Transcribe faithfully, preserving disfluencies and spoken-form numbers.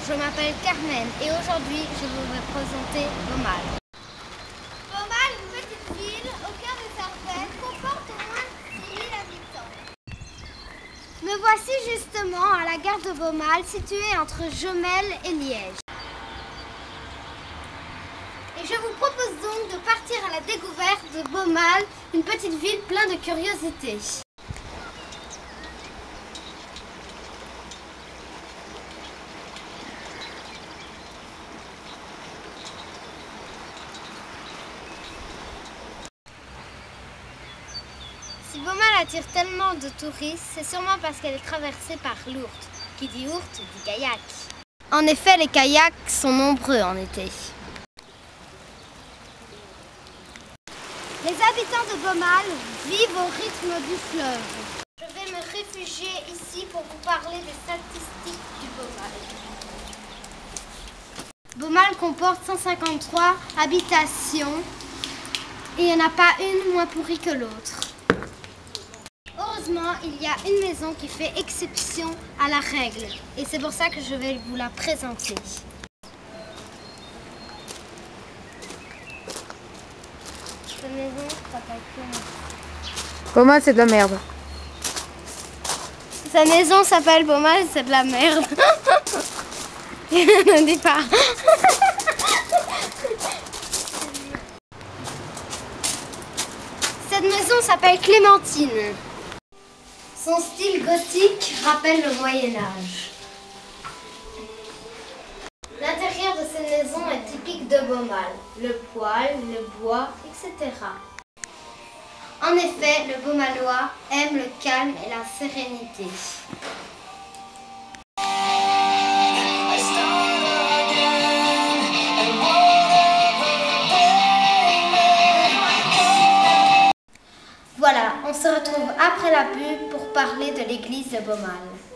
je m'appelle Carmen et aujourd'hui je vous vais présenter Beaumal. Beaumal, une petite ville au cœur des Ardennes, comporte au moins six mille habitants. Me voici justement à la gare de Beaumal, située entre Jemelle et Liège. Et je vous propose donc de partir à la découverte de Beaumal, une petite ville pleine de curiosités. Si Beaumal attire tellement de touristes, c'est sûrement parce qu'elle est traversée par l'Ourthe. Qui dit Ourthe dit kayak. En effet, les kayaks sont nombreux en été. Les habitants de Beaumal vivent au rythme du fleuve. Je vais me réfugier ici pour vous parler des statistiques du Beaumal. Beaumal comporte cent cinquante-trois habitations et il n'y en a pas une moins pourrie que l'autre. Heureusement, il y a une maison qui fait exception à la règle et c'est pour ça que je vais vous la présenter. Cette maison s'appelle comment? Beaumal, c'est de la merde. Sa maison s'appelle Beaumal, c'est de la merde. Ne dis pas. Cette maison s'appelle Clémentine. Son style gothique rappelle le Moyen-Âge. L'intérieur de cette maison est typique de Beaumal. Le poêle, le bois, et cetera. En effet, le Beaumalois aime le calme et la sérénité. Voilà, on se retrouve après la pub pour parler de l'église de Beaumal.